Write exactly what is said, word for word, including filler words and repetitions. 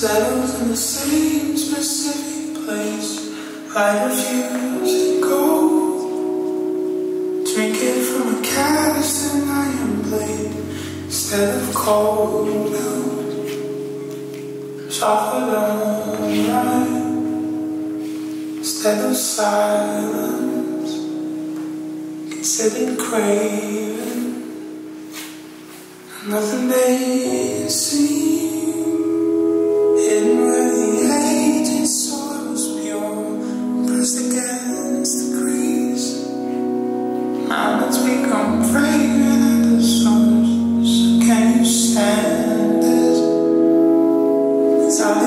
Settled in the same specific place I refuse to go. Drinking from a cast and iron blade instead of cold milk. Chocolate on rye instead of silence. Considered craving nothing they see. Hidden where the aged soil was pure, pressed against the crease. Now let's become fragrant at the source. So can you stand this? It's all